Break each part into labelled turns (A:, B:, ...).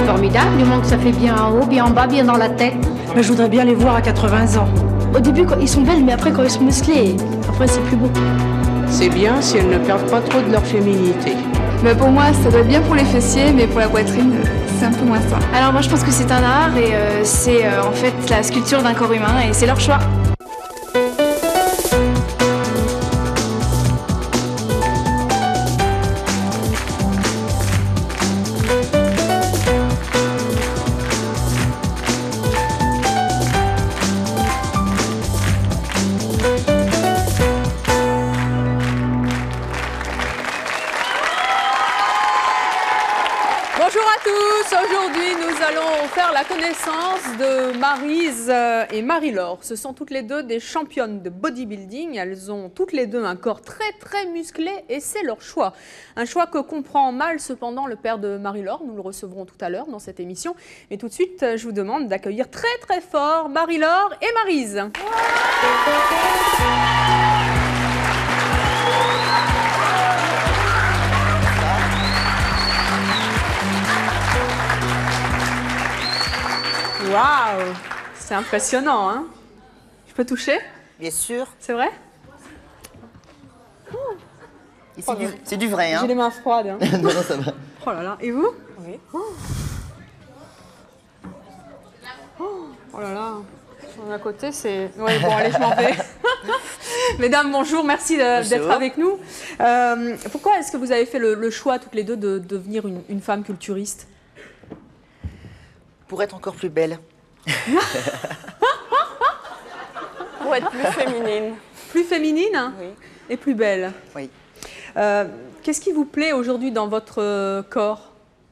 A: c'est formidable, du moment que ça fait bien en haut, bien en bas, bien dans la tête.
B: Mais je voudrais bien les voir à 80 ans.
C: Au début, ils sont belles, mais après, quand ils sont musclés, après, c'est plus beau.
D: C'est bien si elles ne perdent pas trop de leur féminité.
E: Mais pour moi, ça doit être bien pour les fessiers, mais pour la poitrine, c'est un peu moins ça.
F: Alors moi, je pense que c'est un art et c'est en fait la sculpture d'un corps humain et c'est leur choix.
G: Bonjour à tous, aujourd'hui nous allons faire la connaissance de Maryse et Marie-Laure. Ce sont toutes les deux des championnes de bodybuilding, elles ont toutes les deux un corps très musclé et c'est leur choix. Un choix que comprend mal cependant le père de Marie-Laure, nous le recevrons tout à l'heure dans cette émission. Mais tout de suite je vous demande d'accueillir très fort Marie-Laure et Maryse. Waouh, c'est impressionnant, hein? Je peux toucher?
H: Bien sûr.
G: C'est vrai?
H: C'est du vrai, hein?
G: J'ai les mains froides. Hein.
H: Non, ça va.
G: Oh là là, et vous?
H: Oui.
G: Oh là là, sur à côté, c'est... Ouais, bon, allez, je m'en vais. Mesdames, bonjour, merci d'être avec nous. Pourquoi est-ce que vous avez fait le choix, toutes les deux, de devenir une femme culturiste?
H: Pour être encore plus belle.
I: Pour être plus féminine.
G: Plus féminine?
I: Oui.
G: Et plus belle?
H: Oui.
G: Qu'est-ce qui vous plaît aujourd'hui dans votre corps?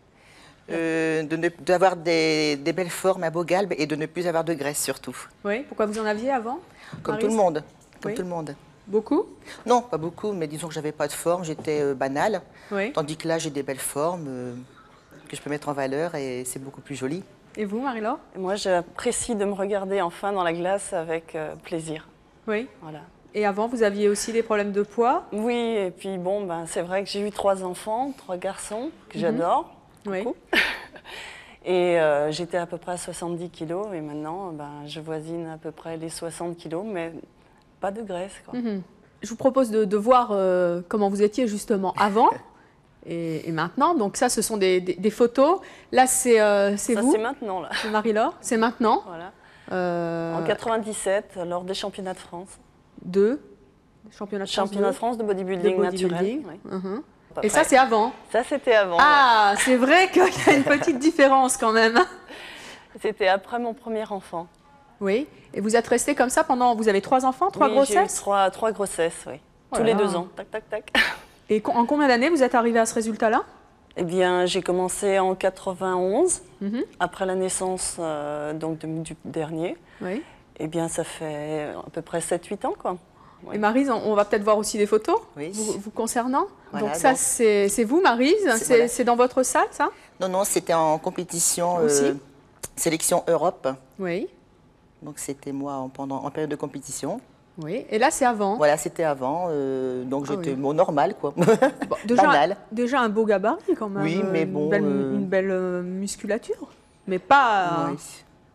H: D'avoir des belles formes, un beau galbe et de ne plus avoir de graisse surtout.
G: Oui, pourquoi vous en aviez avant?
H: Comme
G: Maryse?
H: tout le monde. Comme
G: Oui.
H: tout le monde.
G: Beaucoup?
H: Non, pas beaucoup, mais disons que j'avais pas de forme, j'étais banale.
G: Oui.
H: Tandis que là, j'ai des belles formes que je peux mettre en valeur et c'est beaucoup plus joli.
G: Et vous, Marie-Laure?
I: Moi, j'apprécie de me regarder enfin dans la glace avec plaisir.
G: Oui.
I: Voilà.
G: Et avant, vous aviez aussi des problèmes de poids?
I: Oui, et puis bon, c'est vrai que j'ai eu 3 enfants, 3 garçons, que j'adore.
G: Oui.
I: Beaucoup. Et j'étais à peu près à 70 kilos et maintenant, je voisine à peu près les 60 kilos, mais pas de graisse, quoi.
G: Je vous propose de voir comment vous étiez justement avant et maintenant. Donc ça, ce sont des photos. Là, c'est vous?
I: Ça, c'est maintenant, là.
G: Marie-Laure, c'est maintenant.
I: Voilà. En 97, lors des championnats de France.
G: Championnat
I: de France de bodybuilding naturel. Oui.
G: Et ça, c'est avant?
I: Ça, c'était avant.
G: Ah, ouais. C'est vrai qu'il y a une petite différence quand même.
I: C'était après mon premier enfant.
G: Oui. Et vous êtes resté comme ça pendant... Vous avez 3 enfants, 3 grossesses?
I: J'ai eu 3 grossesses, oui.
G: Voilà.
I: Tous les 2 ans. Tac, tac, tac.
G: Et en combien d'années vous êtes arrivé à ce résultat-là?
I: Eh bien, j'ai commencé en 91, après la naissance donc du dernier.
G: Oui.
I: Eh bien, ça fait à peu près 7-8 ans, quoi.
G: Ouais. Et Maryse, on va peut-être voir aussi des photos vous concernant. Voilà, donc ça, c'est vous, Maryse? C'est dans votre salle, ça?
H: Non, c'était en compétition sélection Europe.
G: Oui.
H: Donc c'était moi en période de compétition.
G: Oui, et là c'est avant.
H: Voilà, c'était avant, donc j'étais normal, quoi.
G: Bon, déjà un beau gabarit quand même.
H: Oui, mais bon...
G: Une belle musculature, mais pas...
H: Oui.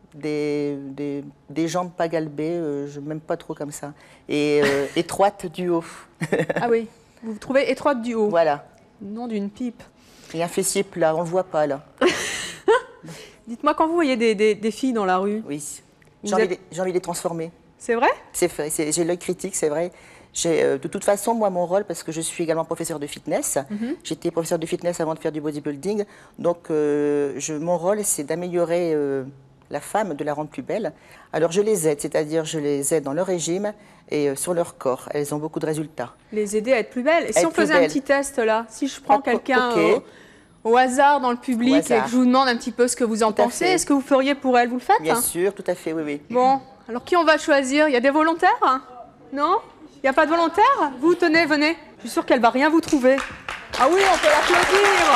H: Des jambes pas galbées, je m'aime pas trop comme ça. Et étroites du haut.
G: Ah oui, vous vous trouvez étroite du haut?
H: Voilà.
G: Non, d'une pipe.
H: Et un fessier plat, on le voit pas là.
G: Dites-moi, quand vous voyez des filles dans la rue...
H: Oui, j'ai envie de les transformer.
G: C'est vrai?
H: C'est vrai, j'ai l'œil critique, c'est vrai. De toute façon, moi, mon rôle, parce que je suis également professeur de fitness, j'étais professeur de fitness avant de faire du bodybuilding, donc mon rôle, c'est d'améliorer la femme, de la rendre plus belle. Alors je les aide, c'est-à-dire je les aide dans leur régime et sur leur corps. Elles ont beaucoup de résultats.
G: Les aider à être plus belles. Et si on faisait un petit test là, si je prends quelqu'un au hasard dans le public et que je vous demande un petit peu ce que vous en pensez, est-ce que vous feriez pour elle? Vous le faites?
H: Bien sûr, tout à fait, oui.
G: Bon, alors qui on va choisir? Il y a des volontaires? Non? Il n'y a pas de volontaires? Vous, tenez, venez. Je suis sûre qu'elle ne va rien vous trouver. Ah oui, on peut l'applaudir.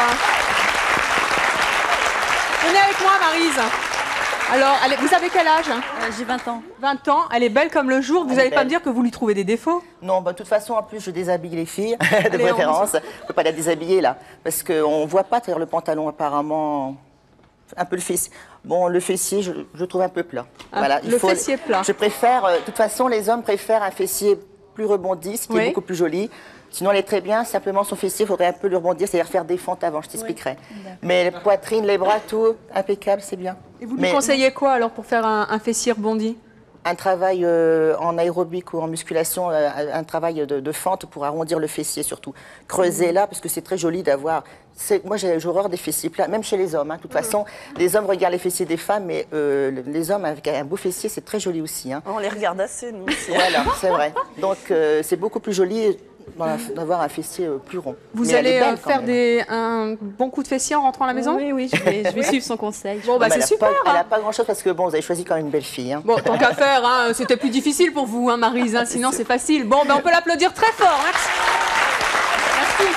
G: Venez avec moi, Maryse. Alors, vous avez quel âge?
J: J'ai 20 ans.
G: 20 ans, elle est belle comme le jour. Vous n'allez pas me dire que vous lui trouvez des défauts?
H: Non, de toute façon, en plus, je déshabille les filles, de préférence. On ne peut pas la déshabiller, là. Parce qu'on ne voit pas, le pantalon, apparemment... un peu le fessier. Bon, le fessier, je le trouve un peu plat.
G: Ah,
H: voilà,
G: le fessier plat.
H: Je préfère, de toute façon, les hommes préfèrent un fessier plus rebondi, ce qui est beaucoup plus joli. Sinon, elle est très bien. Simplement, son fessier, il faudrait un peu le rebondir, c'est-à-dire faire des fentes avant, je t'expliquerai. Mais la poitrine, les bras, tout, impeccable, c'est bien.
G: Et vous lui conseillez quoi alors pour faire un fessier rebondi?
H: Un travail en aérobic ou en musculation, un travail de fente pour arrondir le fessier surtout. Creuser là, parce que c'est très joli d'avoir... Moi, j'ai horreur des fessiers plats, même chez les hommes. Hein. De toute façon, les hommes regardent les fessiers des femmes, mais les hommes avec un beau fessier, c'est très joli aussi. Hein.
I: On les regarde assez, nous aussi.
H: Voilà, c'est vrai. Donc, c'est beaucoup plus joli d'avoir un fessier plus rond.
G: Vous allez faire un bon coup de fessier en rentrant à la maison?
C: Oui, je vais suivre son conseil.
G: Bon, bah, c'est super.
H: Elle n'a pas grand-chose parce que, bon, vous avez choisi quand même une belle fille. Hein.
G: Bon, tant qu'à faire, hein, c'était plus difficile pour vous, hein, Maryse, hein, sinon c'est facile. Bon, ben, on peut l'applaudir très fort. Merci. Merci.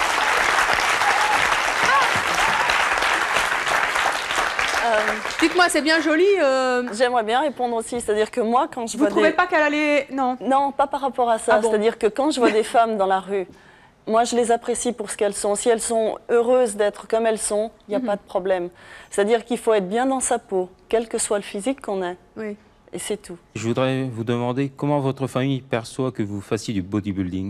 G: Dites-moi, c'est bien joli.
I: J'aimerais bien répondre aussi, c'est-à-dire que moi, quand je
G: vois trouvez pas qu'elle allait... Non.
I: Non, pas par rapport à ça.
G: Ah bon.
I: C'est-à-dire que quand je vois des femmes dans la rue, moi, je les apprécie pour ce qu'elles sont. Si elles sont heureuses d'être comme elles sont, il n'y a pas de problème. C'est-à-dire qu'il faut être bien dans sa peau, quel que soit le physique qu'on ait.
G: Oui.
I: Et c'est tout.
J: Je voudrais vous demander comment votre famille perçoit que vous fassiez du bodybuilding.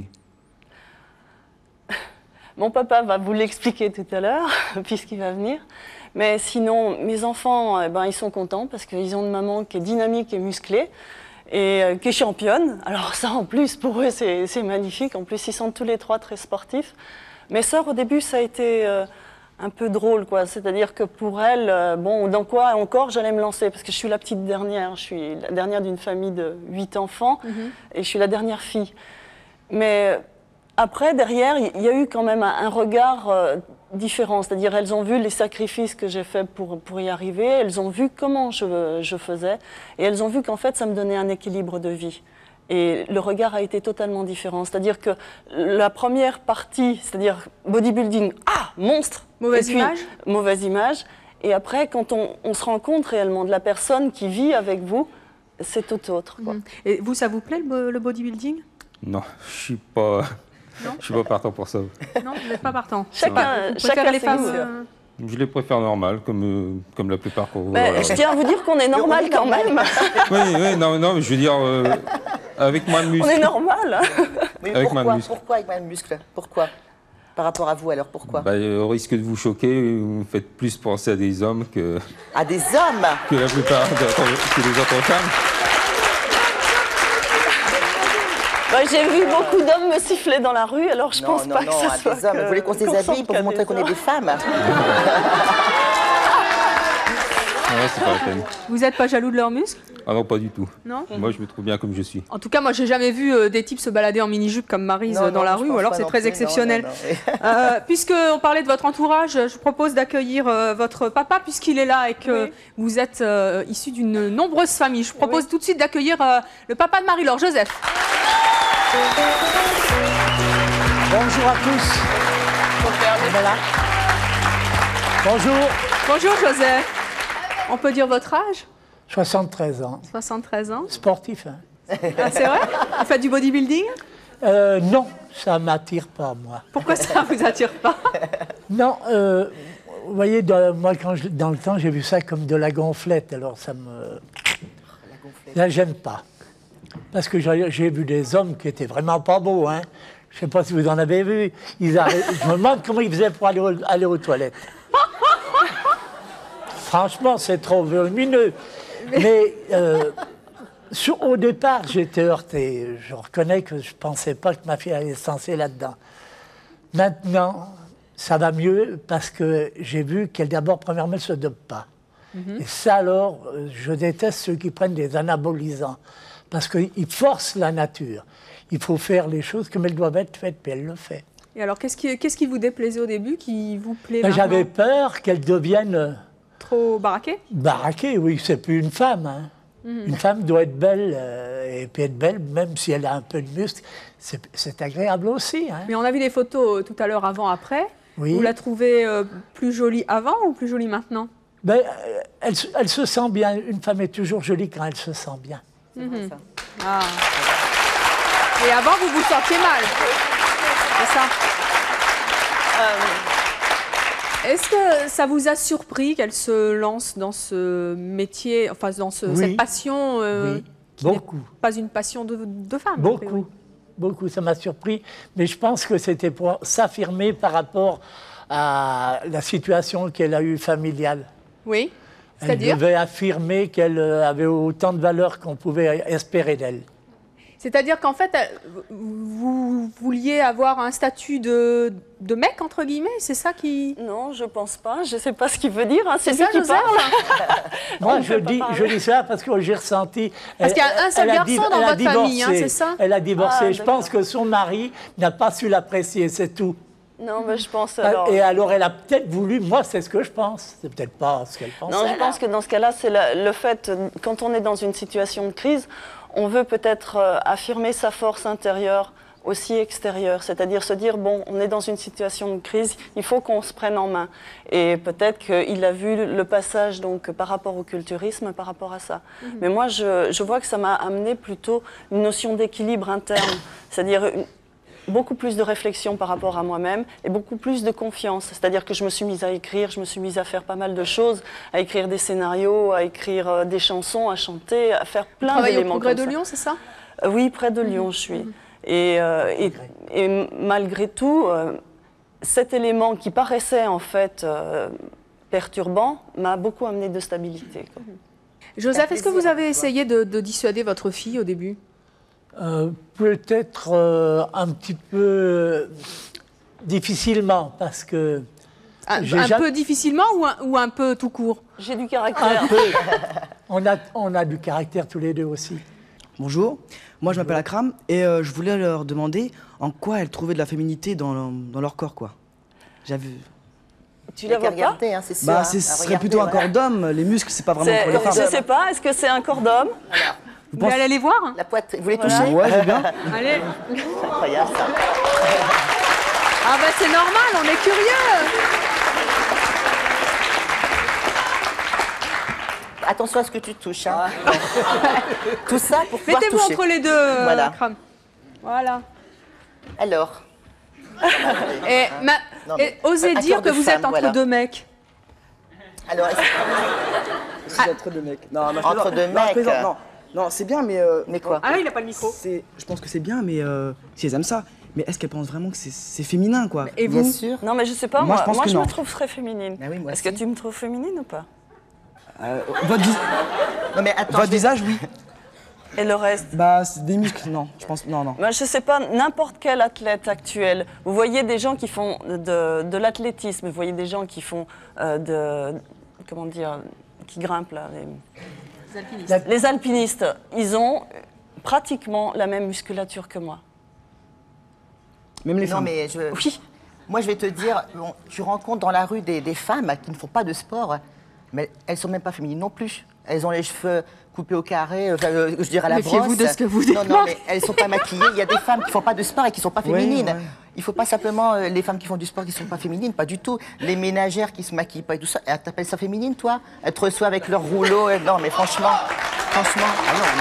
I: Mon papa va vous l'expliquer tout à l'heure, puisqu'il va venir. Mais sinon, mes enfants, eh ben, ils sont contents parce qu'ils ont une maman qui est dynamique et musclée et qui est championne. Alors ça, en plus, pour eux, c'est magnifique. En plus, ils sont tous les trois très sportifs. Mes sœurs, au début, ça a été un peu drôle, quoi. C'est-à-dire que pour elles, bon, dans quoi encore j'allais me lancer? Parce que je suis la petite dernière. Je suis la dernière d'une famille de 8 enfants et je suis la dernière fille. Mais après, derrière, il y a eu quand même un regard différent. C'est-à-dire, elles ont vu les sacrifices que j'ai faits pour y arriver, elles ont vu comment je faisais, et elles ont vu qu'en fait, ça me donnait un équilibre de vie. Et le regard a été totalement différent. C'est-à-dire que la première partie, c'est-à-dire bodybuilding, monstre,
G: mauvaise image.
I: Mauvaise image. Et après, quand on se rend compte réellement de la personne qui vit avec vous, c'est tout autre, quoi.
G: Et vous, ça vous plaît le bodybuilding?
J: Non, je suis pas...
G: Non,
J: je suis pas partant pour ça.
G: Non, vous n'êtes pas partant.
I: Chacun
G: les femmes.
J: Je les préfère normales, comme la plupart pour vous.
I: Je tiens à vous dire qu'on est normal quand même.
J: Oui, non, mais je veux dire, avec moins de muscles.
I: On est normal.
H: Oui,
J: avec moins de muscles.
H: Pourquoi avec moins de muscles? Pourquoi? Par rapport à vous, alors, pourquoi?
J: Au risque de vous choquer, vous me faites plus penser à des hommes que...
H: À des hommes?
J: Que la plupart des autres femmes.
I: J'ai vu beaucoup d'hommes me siffler dans la rue, alors je pense pas que ça soit
H: des hommes. Vous voulez qu'on se déshabille pour vous montrer qu'on est des femmes?
J: C'est pas la peine.
G: Vous n'êtes pas jaloux de leurs muscles?
J: Ah non, pas du tout.
G: Non.
J: Moi, je me trouve bien comme je suis.
G: En tout cas, moi, j'ai jamais vu des types se balader en mini-jupe comme Maryse dans la rue, ou alors c'est très exceptionnel. Puisqu'on parlait de votre entourage, je propose d'accueillir votre papa, puisqu'il est là et que vous êtes issu d'une nombreuse famille. Je propose tout de suite d'accueillir le papa de Marie-Laure, Joseph.
K: Bonjour à tous. Voilà. Bonjour.
G: Bonjour, Joseph. On peut dire votre âge?
K: 73 ans.
G: 73 ans.
K: Sportif, hein.
G: Ah, c'est vrai? Vous faites du bodybuilding?
K: Non, ça ne m'attire pas, moi.
G: Pourquoi ça ne vous attire pas?
K: Non, vous voyez, moi, dans le temps, j'ai vu ça comme de la gonflette, alors ça me... Là, j'aime pas. Parce que j'ai vu des hommes qui étaient vraiment pas beaux, hein. Je ne sais pas si vous en avez vu. Je me demande comment ils faisaient pour aller aux toilettes. Franchement, c'est trop volumineux. Mais au départ, j'étais heurté. Je reconnais que je ne pensais pas que ma fille allait se lancer là-dedans. Maintenant, ça va mieux parce que j'ai vu qu'elle, d'abord, premièrement, ne se dope pas. Et ça, alors, je déteste ceux qui prennent des anabolisants. Parce qu'ils forcent la nature. Il faut faire les choses comme elles doivent être faites, puis elle le fait.
G: Et alors, qu'est-ce qui vous déplaisait au début, qui vous plaît maintenant?
K: J'avais peur qu'elle devienne...
G: Trop baraquée?
K: Baraquée, oui, c'est plus une femme. Hein. Une femme doit être belle, et puis être belle, même si elle a un peu de muscle, c'est agréable aussi. Hein.
G: Mais on a vu des photos tout à l'heure, avant-après.
K: Oui.
G: Vous la trouvez plus jolie avant ou plus jolie maintenant?
K: Ben, elle se sent bien. Une femme est toujours jolie quand elle se sent bien.
G: Ah. Et avant, vous vous sentiez mal. C'est ça. Est-ce que ça vous a surpris qu'elle se lance dans ce métier, enfin dans cette passion
K: oui,
G: qui n'est
K: beaucoup.
G: pas une passion de femme?
K: Beaucoup, beaucoup, ça m'a surpris. Mais je pense que c'était pour s'affirmer par rapport à la situation qu'elle a eue familiale.
G: Oui,
K: elle
G: c'est-à-dire
K: devait affirmer qu'elle avait autant de valeur qu'on pouvait espérer d'elle.
G: C'est-à-dire qu'en fait, vous vouliez avoir un statut de mec, entre guillemets, c'est ça qui...
I: Non, je pense pas. Je sais pas ce qu'il veut dire. Hein. C'est lui
G: ça,
I: qui
G: Joseph
I: parle.
K: Moi, je dis ça parce que j'ai ressenti...
G: Parce qu'il y a un seul garçon dans votre famille, hein, c'est ça?
K: Elle a divorcé.
I: Ah,
K: je pense que son mari n'a pas su l'apprécier, c'est tout.
I: Non, mais je pense alors...
K: Et alors, elle a peut-être voulu... Moi, c'est ce que je pense. C'est peut-être pas ce qu'elle pense.
I: Non, je pense que dans ce cas-là, c'est le fait, quand on est dans une situation de crise, on veut peut-être affirmer sa force intérieure aussi extérieure, c'est-à-dire se dire, bon, on est dans une situation de crise, il faut qu'on se prenne en main. Et peut-être qu'il a vu le passage donc, par rapport au culturisme, par rapport à ça. Mais moi, je vois que ça m'a amené plutôt une notion d'équilibre interne, c'est-à-dire beaucoup plus de réflexion par rapport à moi-même et beaucoup plus de confiance. C'est-à-dire que je me suis mise à écrire, je me suis mise à faire pas mal de choses, à écrire des scénarios, à écrire des chansons, à chanter, à faire plein d'éléments comme ça.
G: Vous travaillez au Progrès de Lyon, c'est ça?
I: Oui, près de Lyon, je suis. Et malgré tout, cet élément qui paraissait en fait perturbant m'a beaucoup amené de stabilité. Quoi.
G: Joseph, est-ce que vous avez essayé de dissuader votre fille au début?
K: Peut-être un petit peu difficilement, parce que...
G: Un peu difficilement ou un peu tout court?
I: J'ai du caractère.
K: Un peu. On a du caractère tous les deux aussi.
L: Bonjour, moi je m'appelle Akram et je voulais leur demander en quoi elles trouvaient de la féminité dans leur corps, quoi. J'avais...
I: Tu la vois pas?
H: Hein, c'est sûr.
L: Bah, ce serait plutôt un corps d'homme, les muscles c'est pas vraiment pour les femmes.
I: Je sais pas, est-ce que c'est un corps d'homme?
G: Vous voulez aller les voir?
H: La poitrine, vous les touchez?
L: Ouais, j'ai bien.
G: Allez.
H: C'est incroyable ça.
G: Ah bah c'est normal, on est curieux.
H: Attention à ce que tu touches. Hein. Tout ça pour pouvoir toucher.
G: Mettez-vous entre les deux,
H: voilà.
G: Akram. Voilà.
H: Alors.
G: Et osez dire que vous êtes entre deux mecs.
H: Alors,
L: Entre deux mecs. Non,
H: entre deux mecs.
L: Non, c'est bien, mais
H: quoi?
G: Ah, il a pas le micro.
L: Je pense que c'est bien, mais si elles aiment ça. Mais est-ce qu'elles pensent vraiment que c'est féminin, quoi?
G: Et vous?
H: Bien sûr.
I: Non, mais je sais pas,
L: moi
I: je me trouve très féminine.
H: Ah oui,
I: est-ce que tu me trouves féminine ou pas?
L: Non, mais attends, votre visage, oui.
I: Et le reste?
L: Bah, c'est des muscles, non. Je pense, non.
I: Bah, je sais pas, n'importe quel athlète actuel. Vous voyez des gens qui font de l'athlétisme, vous voyez des gens qui font comment dire, qui grimpent là. Les alpinistes, ils ont pratiquement la même musculature que moi.
L: Même les femmes.
H: Non, mais
I: oui.
H: Moi, je vais te dire, tu rencontres dans la rue des femmes qui ne font pas de sport, mais elles ne sont même pas féminines non plus. Elles ont les cheveux coupés au carré, je dirais à la brosse.
G: Méfiez-vous de ce que vous dites.
H: Non, mais elles ne sont pas maquillées. Il y a des femmes qui ne font pas de sport et qui ne sont pas féminines.
L: Ouais.
H: Il ne faut pas simplement les femmes qui font du sport qui ne sont pas féminines, pas du tout. Les ménagères qui ne se maquillent pas et tout ça, t'appelles ça féminine, toi? Elles te reçoivent avec leur rouleau. Non, mais franchement. Ah non,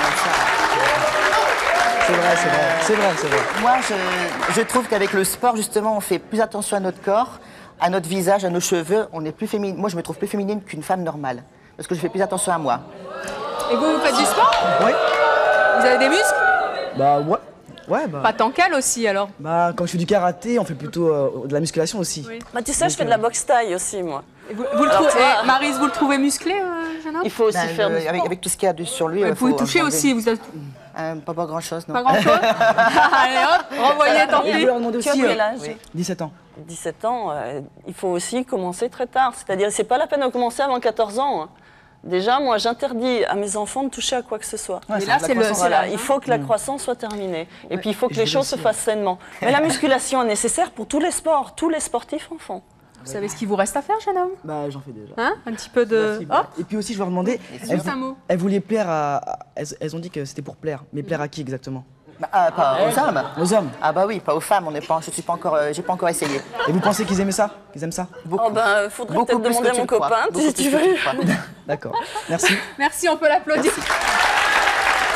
H: ça...
L: C'est vrai.
H: Moi, je trouve qu'avec le sport, justement, on fait plus attention à notre corps, à notre visage, à nos cheveux. On est plus féminine. Moi, je me trouve plus féminine qu'une femme normale. Parce que je fais plus attention à moi.
G: Et vous faites du sport?
L: Oui.
G: Vous avez des muscles?
L: Bah, ouais. Ouais, bah.
G: Pas tant qu'elle aussi, alors?
L: Bah, quand je fais du karaté, on fait plutôt de la musculation aussi.
G: Oui.
I: Bah, tu sais, je fais de la boxe taille aussi, moi.
G: Et vous le trouvez, Maryse, vous le trouvez musclé, jeune homme?
I: Il faut aussi faire du sport.
H: Avec tout ce qu'il y a sur lui.
G: Vous pouvez toucher aussi, vous êtes...
H: Pas grand-chose, non.
G: Pas grand-chose? Allez, hop, renvoyez, tant
L: Et je
G: pis.
L: voulais leur demander
I: Tu as
L: aussi...
I: quel âge?
L: 17 ans.
I: 17 ans, il faut aussi commencer très tard. C'est-à-dire, c'est pas la peine de commencer avant 14 ans. Hein. Déjà, moi, j'interdis à mes enfants de toucher à quoi que ce soit.
G: Ouais, et là, c'est
I: voilà, il faut que la croissance soit terminée. Et puis, il faut que les choses se fassent sainement. Mais la musculation est nécessaire pour tous les sports. Tous les sportifs en font.
G: Vous savez ce qu'il vous reste à faire, jeune homme?
L: Bah, j'en fais déjà.
G: Hein? Un petit peu de... Hop.
L: Et puis aussi, je leur demandais...
G: Juste un mot.
L: Elles voulaient plaire à... Elles ont dit que c'était pour plaire. Mais plaire à qui exactement?
H: Pas aux hommes.
L: Aux hommes?
H: Ah bah oui, pas aux femmes. J'ai pas encore essayé.
L: Et vous pensez qu'ils aimaient ça? Qu'ils aiment ça?
H: Beaucoup.
I: Oh ben, faudrait peut-être demander à mon copain, si tu veux.
L: D'accord. Merci.
G: Merci, on peut l'applaudir.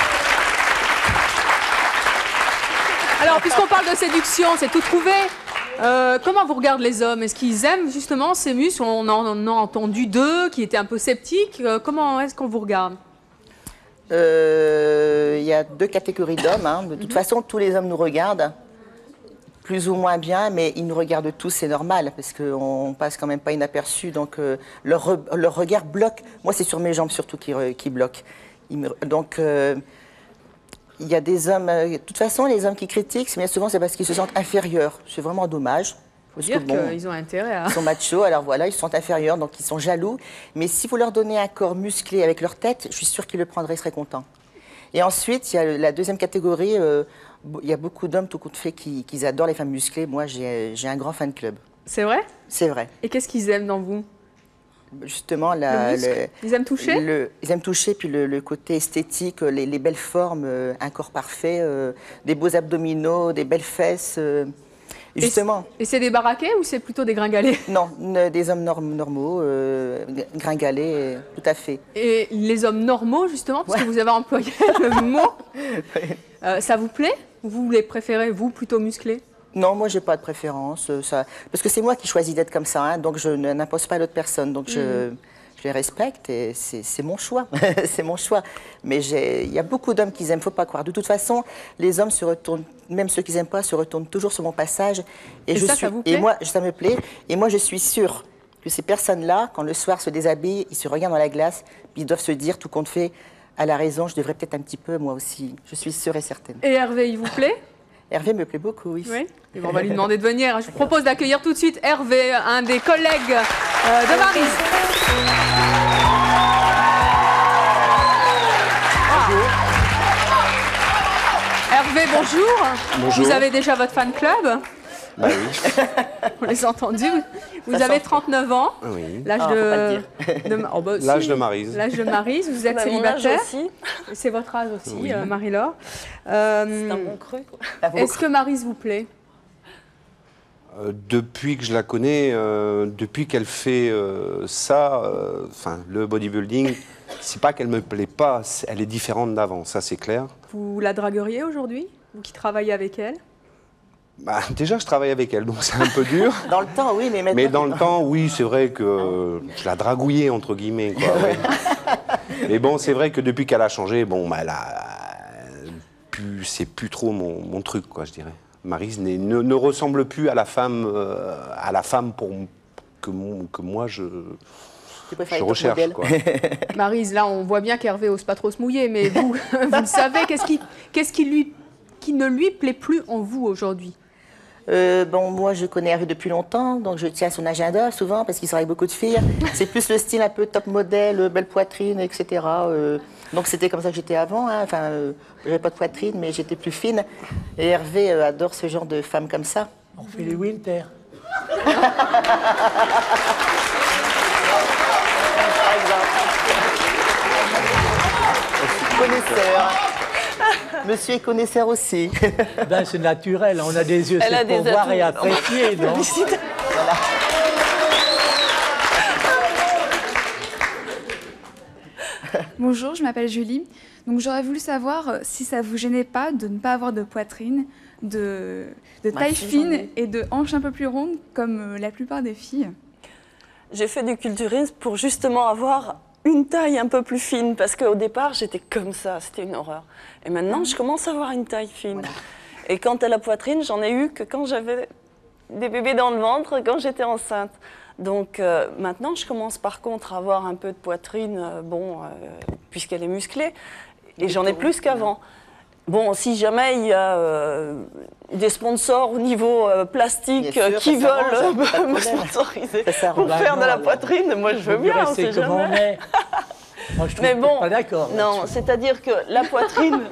G: Alors, puisqu'on parle de séduction, c'est tout trouvé. Comment vous regardent les hommes? Est-ce qu'ils aiment justement ces muscles? On en a entendu deux qui étaient un peu sceptiques. Comment est-ce qu'on vous regarde?
H: Il y a deux catégories d'hommes. Hein. De toute façon, tous les hommes nous regardent, plus ou moins bien, mais ils nous regardent tous, c'est normal, parce qu'on passe quand même pas inaperçu. Donc leur regard bloque. Moi, c'est sur mes jambes surtout qui bloque. Donc il y a des hommes. De toute façon, les hommes qui critiquent, bien souvent, c'est parce qu'ils se sentent inférieurs. C'est vraiment dommage.
G: Faut dire qu'ils ont intérêt à...
H: Ils sont machos, alors voilà, ils sont inférieurs, donc ils sont jaloux. Mais si vous leur donnez un corps musclé avec leur tête, je suis sûre qu'ils le prendraient, ils seraient contents. Et ensuite, il y a la deuxième catégorie, il y a beaucoup d'hommes tout compte fait qui adorent les femmes musclées. Moi, j'ai un grand fan club.
G: C'est vrai?
H: C'est vrai.
G: Et qu'est-ce qu'ils aiment dans vous?
H: Justement,
G: ils aiment toucher?
H: Ils aiment toucher, puis le côté esthétique, les belles formes, un corps parfait, des beaux abdominaux, des belles fesses. Justement.
G: Et c'est des baraquets ou c'est plutôt des gringalets?
H: Non, des hommes normaux, gringalets, tout à fait.
G: Et les hommes normaux, justement, parce que vous avez employé le mot, ça vous plaît? Vous les préférez, vous, plutôt musclés?
H: Non, moi, j'ai pas de préférence. Parce que c'est moi qui choisis d'être comme ça, hein, donc je n'impose pas à l'autre personne. Donc je les respecte et c'est mon choix. C'est mon choix. Mais il y a beaucoup d'hommes qui aiment, faut pas croire. De toute façon, les hommes se retournent, même ceux qui n'aiment pas, se retournent toujours sur mon passage. Et
G: ça vous plaît?
H: Et moi, ça me plaît. Et moi, je suis sûre que ces personnes-là, quand le soir se déshabillent, ils se regardent dans la glace, puis ils doivent se dire, tout compte fait, à la raison, je devrais peut-être un petit peu, moi aussi. Je suis sûre et certaine.
G: Et Hervé, il vous plaît?
H: Hervé me plaît beaucoup, oui.
G: Oui. Et bon, on va lui demander de venir. Je vous propose d'accueillir tout de suite Hervé, un des collègues de Maryse. Hervé, bonjour.
M: Bonjour.
G: Vous avez déjà votre fan club?
M: Bah oui.
G: On les a entendus. Vous avez 39 ans.
M: Oui.
G: L'âge
M: L'âge de Maryse.
G: L'âge de Maryse. Vous êtes célibataire. C'est votre âge aussi,
M: oui.
G: Marie-Laure.
I: C'est un bon cru.
G: Est-ce que Maryse vous plaît?
M: Depuis que je la connais, depuis qu'elle fait ça, le bodybuilding, c'est pas qu'elle me plaît pas, elle est différente d'avant, ça c'est clair.
G: Vous la dragueriez aujourd'hui, vous qui travaillez avec elle?
M: Bah, déjà, je travaille avec elle, donc c'est un peu dur.
H: Dans le temps, oui, mais maintenant...
M: Mais dans le temps, oui, c'est vrai que je la dragouillais, entre guillemets. Quoi, ouais. Mais bon, c'est vrai que depuis qu'elle a changé, bon, bah, c'est plus trop mon truc, quoi, je dirais. Maryse ne ressemble plus à la femme que moi, je recherche. Quoi.
G: Maryse, là, on voit bien qu'Hervé n'ose pas trop se mouiller, mais vous, vous le savez, qu'est-ce qui ne lui plaît plus en vous aujourd'hui?
H: Moi, je connais Hervé depuis longtemps, donc je tiens son agenda souvent parce qu'il sort avec beaucoup de filles. C'est plus le style un peu top modèle, belle poitrine, etc. Donc c'était comme ça que j'étais avant. Hein. Enfin, j'avais pas de poitrine, mais j'étais plus fine. Et Hervé adore ce genre de femme comme ça.
K: On fait les Winter.
H: Connaisseur. Monsieur est connaisseur aussi.
K: Ben, c'est naturel, on a des yeux pour voir et apprécier, non?
H: Voilà.
E: Bonjour, je m'appelle Julie. Donc j'aurais voulu savoir si ça vous gênait pas de ne pas avoir de poitrine, de taille fine et de hanches un peu plus rondes comme la plupart des filles.
I: J'ai fait du culturisme pour justement avoir une taille un peu plus fine, parce qu'au départ, j'étais comme ça, c'était une horreur. Et maintenant, je commence à avoir une taille fine. Et quant à la poitrine, j'en ai eu que quand j'avais des bébés dans le ventre, quand j'étais enceinte. Donc maintenant, je commence par contre à avoir un peu de poitrine, puisqu'elle est musclée, et j'en ai plus qu'avant. Bon, si jamais il y a des sponsors au niveau plastique qui veulent me sponsoriser pour faire de la poitrine, moi je veux bien, on sait jamais.
K: Moi, je trouve pas d'accord.
I: Non, c'est-à-dire que la poitrine...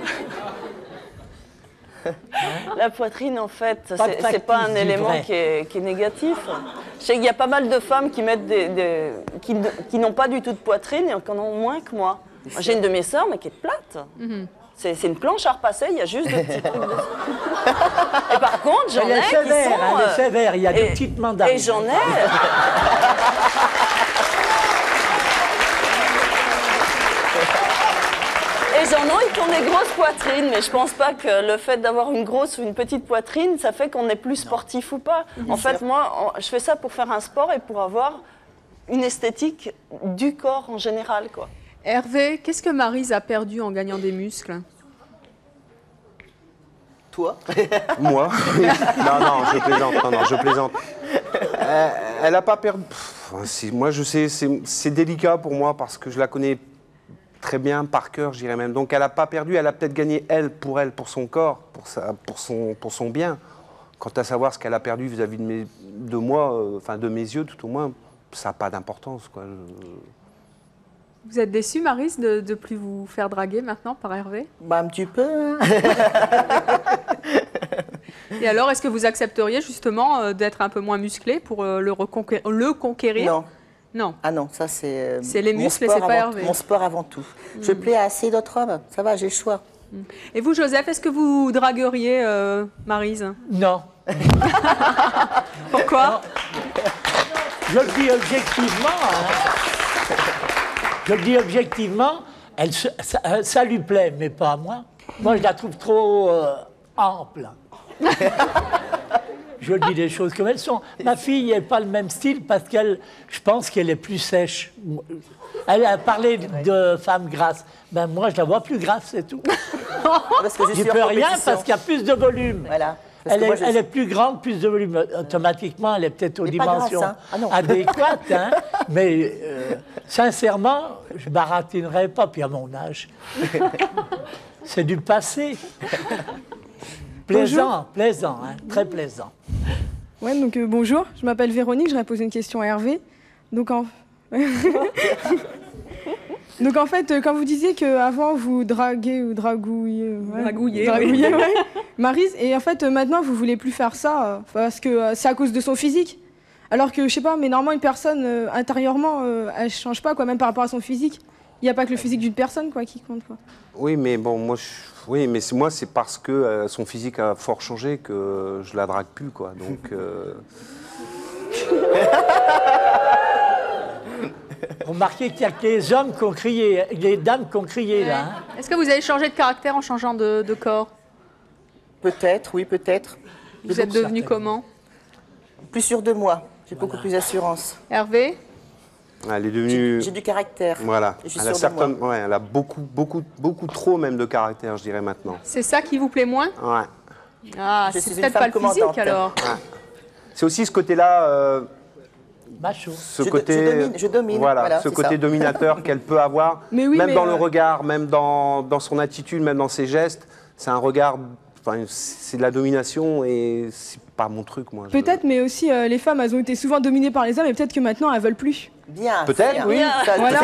I: La poitrine, en fait, c'est pas un élément qui est négatif. Je sais qu'il y a pas mal de femmes qui mettent qui n'ont pas du tout de poitrine et qui en ont moins que moi. J'ai une de mes sœurs, mais qui est plate. C'est une planche à repasser, il y a juste des petits trucs dessus. Et par contre, j'en ai qui sont...
K: Elle est sévère, il y a des petites mandarines.
I: Et j'en ai... Et ils en ont, ils ont des grosses poitrines, mais je pense pas que le fait d'avoir une grosse ou une petite poitrine, ça fait qu'on est plus sportif ou pas. En fait, moi, je fais ça pour faire un sport et pour avoir une esthétique du corps en général, quoi.
G: Hervé, qu'est-ce que Maryse a perdu en gagnant des muscles?
H: Toi?
M: Moi? Non, je plaisante. Non, je plaisante. Elle n'a pas perdu. Moi, je sais, c'est délicat pour moi parce que je la connais très bien par cœur, je dirais même. Donc, elle n'a pas perdu. Elle a peut-être gagné pour son corps, pour son bien. Quant à savoir ce qu'elle a perdu vis-à-vis de moi, enfin de mes yeux, tout au moins, ça n'a pas d'importance, quoi.
G: Vous êtes déçue, Maryse, de ne plus vous faire draguer maintenant par Hervé?
H: Bah, un petit peu.
G: Et alors, est-ce que vous accepteriez justement d'être un peu moins musclé pour le conquérir?
H: Non.
G: Non.
H: Ah non, ça c'est...
G: C'est les muscles et c'est pas Hervé.
H: Mon sport avant tout. Je plais à assez d'autres hommes, ça va, j'ai le choix.
G: Et vous, Joseph, est-ce que vous dragueriez Maryse?
K: Non.
G: Pourquoi?
K: Non. Je le dis objectivement. Je le dis objectivement, ça lui plaît, mais pas à moi. Moi, je la trouve trop ample. Je dis des choses comme elles sont. Ma fille n'est pas le même style parce je pense qu'elle est plus sèche. Elle a parlé de femme grasse. Ben moi, je la vois plus grasse, c'est tout. Je ne peux rien parce qu'il y a plus de volume.
H: Voilà.
K: Elle est plus grande, plus de volume. Automatiquement, elle est peut-être aux dimensions adéquates. Hein. Mais sincèrement, je ne baratinerai pas, puis à mon âge. C'est du passé. Plaisant, plaisant, hein, très plaisant.
N: Ouais, donc bonjour, je m'appelle Véronique, je voudrais poser une question à Hervé. Donc en fait, quand vous disiez qu'avant vous draguez ou dragouillez, ouais, Maryse, et en fait maintenant vous voulez plus faire ça parce que c'est à cause de son physique. Alors que je sais pas, mais normalement une personne intérieurement, elle change pas quoi, même par rapport à son physique. Il n'y a pas que le physique d'une personne quoi qui compte quoi.
M: Oui, mais bon, moi, moi, c'est parce que son physique a fort changé que je la drague plus, quoi. Donc.
K: Remarquez qu'il n'y a que les hommes qui ont crié, les dames qui ont crié là. Hein.
G: Est-ce que vous avez changé de caractère en changeant de corps?
H: Peut-être, oui, peut-être.
G: Vous êtes devenu comment?
H: Plus sûr de moi, j'ai beaucoup plus d'assurance.
G: Hervé?
M: Elle est devenue...
H: J'ai du caractère.
M: Voilà.
H: Elle
M: a beaucoup trop même de caractère, je dirais maintenant.
G: C'est ça qui vous plaît moins?
M: Ouais.
G: Ah, c'est peut-être pas le physique alors.
M: Ouais. C'est aussi ce côté-là...
K: Macho.
H: Je domine.
M: Voilà, ce côté dominateur qu'elle peut avoir, même dans le regard, même dans son attitude, même dans ses gestes. C'est un regard, c'est de la domination et c'est pas mon truc, moi.
N: Peut-être, mais aussi les femmes, elles ont été souvent dominées par les hommes et peut-être que maintenant elles veulent plus.
H: Bien.
M: Peut-être, oui.
N: Voilà.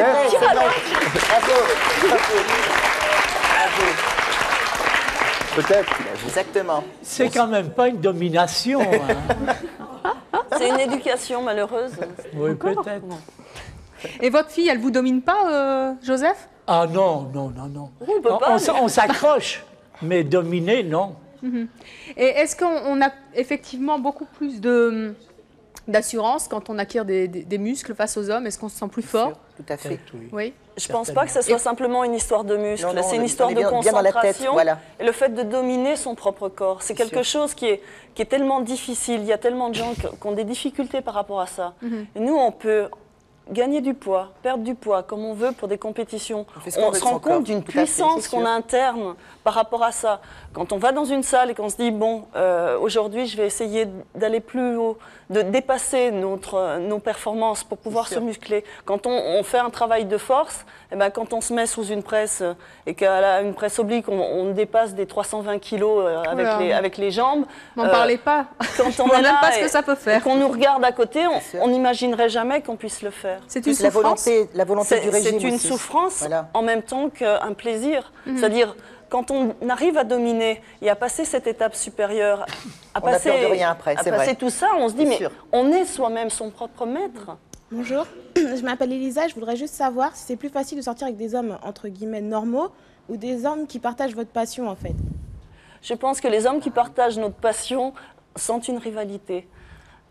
M: Peut-être.
H: Exactement.
K: C'est quand même pas une domination. Hein.
I: C'est une éducation malheureuse.
K: Oui, peut-être.
G: Et votre fille, elle vous domine pas, Joseph?
K: Ah non. On s'accroche, mais dominer, non.
G: Et est-ce qu'on a effectivement beaucoup plus d'assurance quand on acquiert des muscles face aux hommes? Est-ce qu'on se sent plus fort?
H: Tout à fait.
G: Oui.
I: Je ne pense pas que ce soit simplement une histoire de muscles, c'est une histoire de
H: bien
I: concentration
H: dans la tête, voilà.
I: Et le fait de dominer son propre corps. C'est quelque chose qui est tellement difficile, il y a tellement de gens qui ont des difficultés par rapport à ça. Et nous, on peut gagner du poids, perdre du poids, comme on veut pour des compétitions. On se rend compte d'une puissance qu'on a interne par rapport à ça. Quand on va dans une salle et qu'on se dit, bon, aujourd'hui, je vais essayer d'aller plus haut, de dépasser nos performances pour pouvoir se muscler. Quand on fait un travail de force, eh ben, quand on se met sous une presse et qu'à une presse oblique, on dépasse des 320 kilos avec les jambes.
G: N'en parlez pas.
I: Quand on
G: est
I: est
G: là
I: pas
G: ce que ça peut faire.
I: Qu'on nous regarde à côté, on n'imaginerait jamais qu'on puisse le faire.
G: C'est une souffrance.
H: La volonté du régime.
I: C'est une souffrance en même temps qu'un plaisir. C'est-à-dire, quand on arrive à dominer et à passer cette étape supérieure, à passer tout ça, on se dit, mais on est soi-même son propre maître.
O: Bonjour, je m'appelle Elisa, je voudrais juste savoir si c'est plus facile de sortir avec des hommes, entre guillemets, normaux ou des hommes qui partagent votre passion, en fait.
I: Je pense que les hommes qui partagent notre passion sentent une rivalité.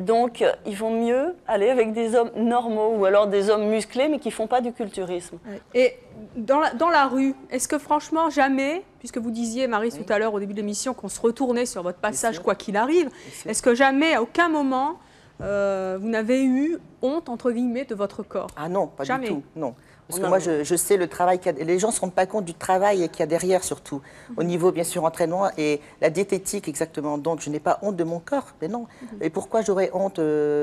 I: Donc, ils vont mieux aller avec des hommes normaux ou alors des hommes musclés mais qui ne font pas du culturisme.
G: Et dans la rue, est-ce que franchement jamais, puisque vous disiez, Marie, tout à l'heure au début de l'émission, qu'on se retournait sur votre passage quoi qu'il arrive, est-ce que jamais, à aucun moment, vous n'avez eu honte, entre guillemets, de votre corps?
H: Ah non, pas
G: jamais.
H: du tout, non. Parce que moi, je sais le travail qu'il y a. Les gens ne se rendent pas compte du travail qu'il y a derrière, surtout. Au niveau, bien sûr, entraînement et la diététique, exactement. Donc, je n'ai pas honte de mon corps. Mais non. Et pourquoi j'aurais honte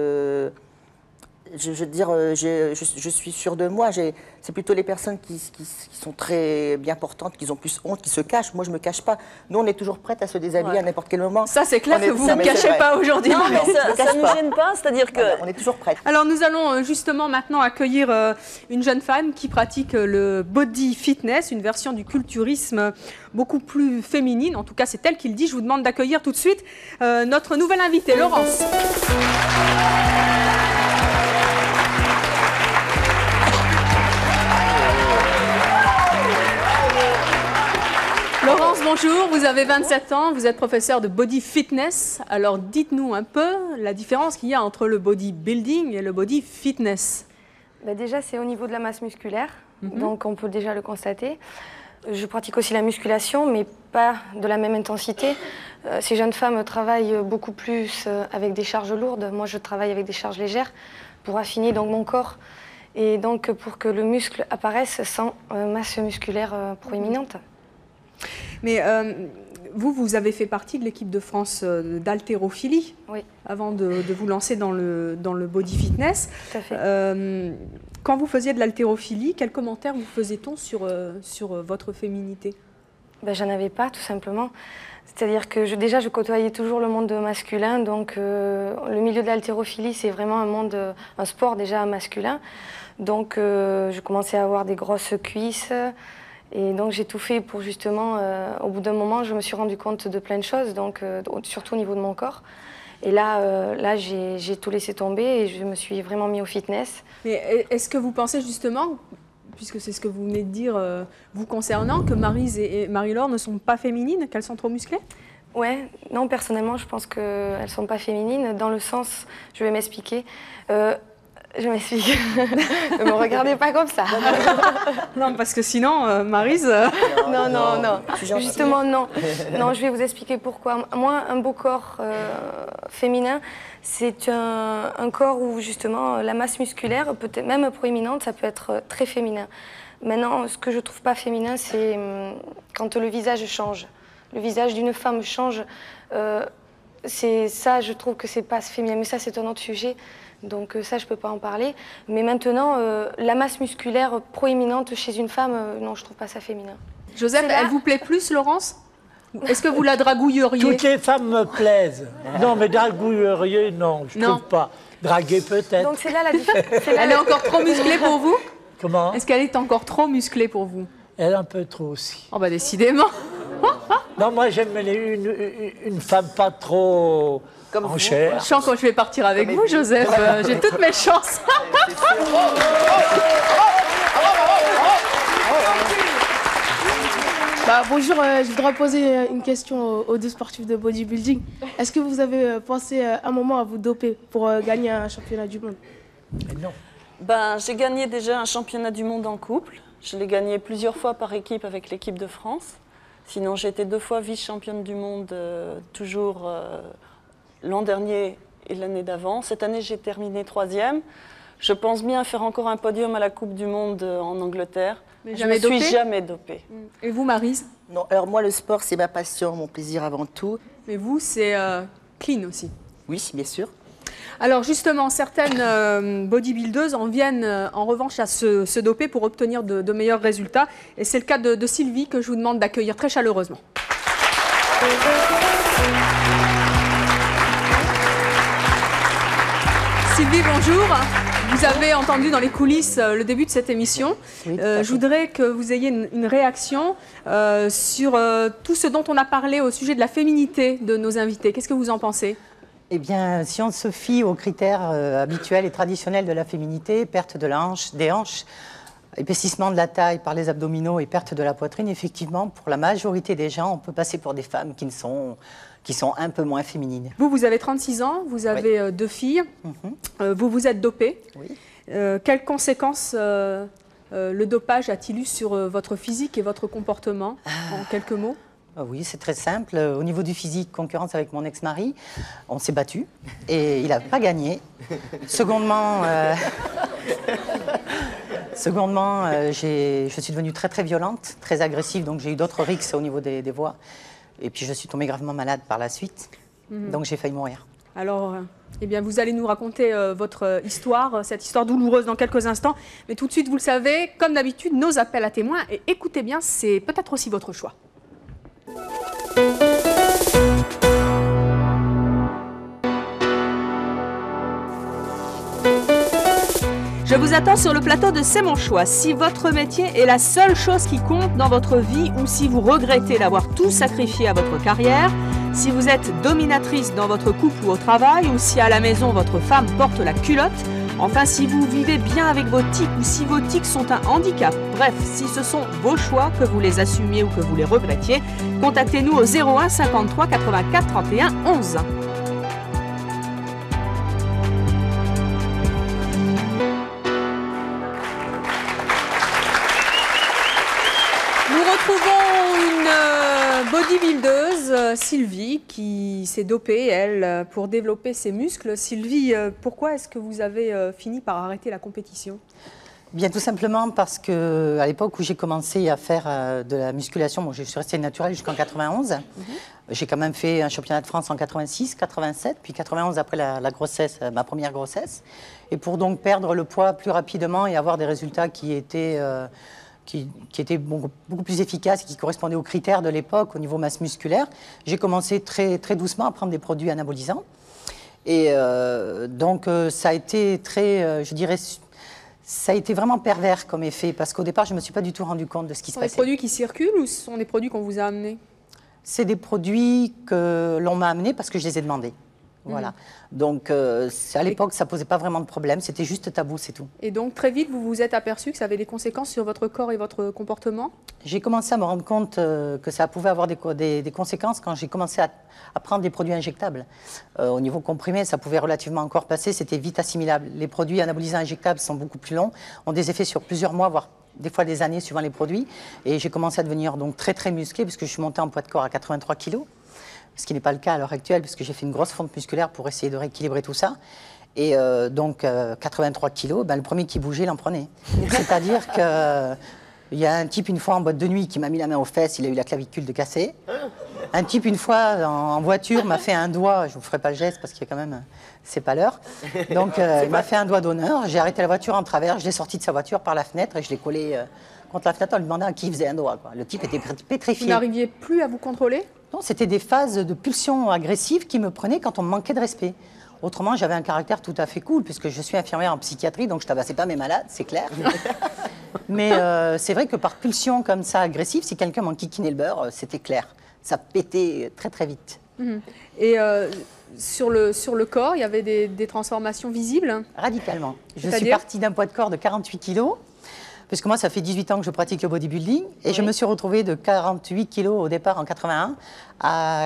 H: je veux dire, je suis sûre de moi. C'est plutôt les personnes qui sont très bien portantes, qui ont plus honte, qui se cachent. Moi, je ne me cache pas. Nous, on est toujours prête à se déshabiller à n'importe quel moment.
G: Ça, c'est clair que vous ne cachez pas aujourd'hui.
I: Non, mais ça ne nous gêne pas. C'est-à-dire que...
H: On est toujours prête.
G: Alors, nous allons justement maintenant accueillir une jeune femme qui pratique le body fitness, une version du culturisme beaucoup plus féminine. En tout cas, c'est elle qui le dit. Je vous demande d'accueillir tout de suite notre nouvelle invitée, Laurence. Laurence, bonjour, vous avez 27 ans, vous êtes professeure de body fitness. Alors dites-nous un peu la différence qu'il y a entre le bodybuilding et le body fitness.
P: Déjà, c'est au niveau de la masse musculaire, donc on peut déjà le constater. Je pratique aussi la musculation, mais pas de la même intensité. Ces jeunes femmes travaillent beaucoup plus avec des charges lourdes. Moi, je travaille avec des charges légères pour affiner donc mon corps et donc pour que le muscle apparaisse sans masse musculaire proéminente.
G: Mais vous avez fait partie de l'équipe de France d'haltérophilie avant de vous lancer dans le body fitness.
P: Tout à fait.
G: Quand vous faisiez de l'haltérophilie, quels commentaires vous faisait-on sur votre féminité?
P: J'en avais pas, tout simplement. C'est-à-dire que déjà, je côtoyais toujours le monde masculin. Donc, le milieu de l'haltérophilie, c'est vraiment un sport déjà masculin. Donc, je commençais à avoir des grosses cuisses. Et donc j'ai tout fait pour justement, au bout d'un moment, je me suis rendu compte de plein de choses, donc, surtout au niveau de mon corps. Et là j'ai tout laissé tomber et je me suis vraiment mis au fitness.
G: Mais est-ce que vous pensez justement, puisque c'est ce que vous venez de dire vous concernant, que Maryse et Marie-Laure ne sont pas féminines, qu'elles sont trop musclées?
P: Ouais, non, personnellement, je pense qu'elles ne sont pas féminines, dans le sens, je vais m'expliquer. Je m'explique. Ne me regardez pas comme ça.
G: Non, parce que sinon, Maryse...
P: Non. Justement, non. Non, je vais vous expliquer pourquoi. Moi, un beau corps féminin, c'est un corps où, justement, la masse musculaire, peut-être même proéminente, ça peut être très féminin. Maintenant, ce que je ne trouve pas féminin, c'est quand le visage change. Le visage d'une femme change. C'est ça, je trouve que c'est pas féminin. Mais ça, c'est un autre sujet. Donc ça, je ne peux pas en parler. Mais maintenant, la masse musculaire proéminente chez une femme, non, je ne trouve pas ça féminin.
G: Joseph, elle vous plaît plus, Laurence? Est-ce que vous la dragouilleriez?
K: Toutes les femmes me plaisent. Non, mais dragouilleriez, non, je ne trouve pas. Draguer peut-être.
P: Donc c'est là la différence.
G: Elle est encore trop musclée pour vous?
K: Comment?
G: Est-ce qu'elle est encore trop musclée pour vous?
K: Elle un peu trop aussi.
G: Oh bah décidément.
K: Non, moi j'aime une femme pas trop...
G: Comme
K: en chair.
G: Je sens quand je vais partir avec vous, Joseph. J'ai toutes mes chances.
Q: Bonjour, je voudrais poser une question aux deux sportifs de bodybuilding. Est-ce que vous avez pensé un moment à vous doper pour gagner un championnat du monde?
K: Non.
I: J'ai gagné déjà un championnat du monde en couple. Je l'ai gagné plusieurs fois par équipe avec l'équipe de France. Sinon, j'ai été 2 fois vice-championne du monde, toujours... l'an dernier et l'année d'avant. Cette année, j'ai terminé 3e. Je pense bien faire encore un podium à la Coupe du Monde en Angleterre.
G: Mais
I: je ne me suis jamais dopée.
G: Et vous, Maryse?
H: Non, alors moi, le sport, c'est ma passion, mon plaisir avant tout.
G: Mais vous, c'est clean aussi?
H: Oui, bien sûr.
G: Alors justement, certaines bodybuildeuses en viennent en revanche à se doper pour obtenir de meilleurs résultats. Et c'est le cas de Sylvie que je vous demande d'accueillir très chaleureusement. Sylvie, bonjour. Vous avez entendu dans les coulisses le début de cette émission. Oui, je voudrais que vous ayez une réaction sur tout ce dont on a parlé au sujet de la féminité de nos invités. Qu'est-ce que vous en pensez?
R: Eh bien, si on se fie aux critères habituels et traditionnels de la féminité, perte de des hanches, épaississement de la taille par les abdominaux et perte de la poitrine, effectivement, pour la majorité des gens, on peut passer pour des femmes qui ne sont qui sont un peu moins féminines.
G: Vous avez 36 ans, vous avez 2 filles, vous vous êtes dopé.
R: Oui.
G: Quelles conséquences le dopage a-t-il eu sur votre physique et votre comportement, en quelques mots?
R: Oui, c'est très simple. Au niveau du physique, concurrence avec mon ex-mari, on s'est battu et il n'a pas gagné. Secondement, je suis devenue très très violente, très agressive, donc j'ai eu d'autres rixes au niveau des voix. Et puis je suis tombée gravement malade par la suite, donc j'ai failli mourir.
G: Alors, eh bien, vous allez nous raconter votre histoire, cette histoire douloureuse dans quelques instants. Mais tout de suite, vous le savez, comme d'habitude, nos appels à témoins. Et écoutez bien, c'est peut-être aussi votre choix. Je vous attends sur le plateau de C'est mon choix. Si votre métier est la seule chose qui compte dans votre vie ou si vous regrettez d'avoir tout sacrifié à votre carrière, si vous êtes dominatrice dans votre couple ou au travail ou si à la maison votre femme porte la culotte, enfin si vous vivez bien avec vos tics ou si vos tics sont un handicap, bref, si ce sont vos choix, que vous les assumiez ou que vous les regrettiez, contactez-nous au 01 53 84 31 11. Bodybuildeuse, Sylvie, qui s'est dopée, elle, pour développer ses muscles. Sylvie, pourquoi est-ce que vous avez fini par arrêter la compétition?
R: Bien, tout simplement parce qu'à l'époque où j'ai commencé à faire de la musculation, bon, je suis restée naturelle jusqu'en 91. J'ai quand même fait un championnat de France en 86, 87, puis 91 après la grossesse, ma première grossesse. Et pour donc perdre le poids plus rapidement et avoir des résultats qui étaient beaucoup plus efficaces et qui correspondaient aux critères de l'époque au niveau masse musculaire, j'ai commencé très, très doucement à prendre des produits anabolisants. Et donc ça a été très, je dirais, ça a été vraiment pervers comme effet, parce qu'au départ, je ne me suis pas du tout rendu compte de ce qui se passait.
G: Ce sont des produits qui circulent ou ce sont des produits qu'on vous a amenés?
R: C'est des produits que l'on m'a amenés parce que je les ai demandés. Voilà. Donc, à l'époque, ça ne posait pas vraiment de problème, c'était juste tabou, c'est tout.
G: Et donc, très vite, vous vous êtes aperçu que ça avait des conséquences sur votre corps et votre comportement?
R: J'ai commencé à me rendre compte que ça pouvait avoir des conséquences quand j'ai commencé à prendre des produits injectables. Au niveau comprimé, ça pouvait relativement encore passer, c'était vite assimilable. Les produits anabolisants injectables sont beaucoup plus longs, ont des effets sur plusieurs mois, voire des fois des années suivant les produits. Et j'ai commencé à devenir donc très très musclée, puisque je suis montée en poids de corps à 83 kg. Ce qui n'est pas le cas à l'heure actuelle, puisque j'ai fait une grosse fonte musculaire pour essayer de rééquilibrer tout ça. Et donc, 83 kilos, ben, le premier qui bougeait, il en prenait. C'est-à-dire qu'il y a un type, une fois en boîte de nuit, qui m'a mis la main aux fesses, il a eu la clavicule de cassée. Un type, une fois, en voiture, m'a fait un doigt, je ne vous ferai pas le geste, parce qu'il y a quand même, c'est pas l'heure. Donc, il m'a fait un doigt d'honneur, j'ai arrêté la voiture en travers, je l'ai sorti de sa voiture par la fenêtre, et je l'ai collé contre la fenêtre en lui demandant à qui il faisait un doigt, quoi. Le type était pétrifié.
G: Vous n'arriviez plus à vous contrôler?
R: Non, c'était des phases de pulsions agressives qui me prenaient quand on me manquait de respect. Autrement, j'avais un caractère tout à fait cool, puisque je suis infirmière en psychiatrie, donc je ne tabassais pas mes malades, c'est clair. Mais c'est vrai que par pulsion comme ça, agressive, si quelqu'un m'enquiquinait le beurre, c'était clair. Ça pétait très très vite.
G: Et sur le corps, il y avait des transformations visibles?
R: Radicalement. Je suis partie d'un poids de corps de 48 kilos. Parce que moi, ça fait 18 ans que je pratique le bodybuilding et je me suis retrouvée de 48 kilos au départ en 81 à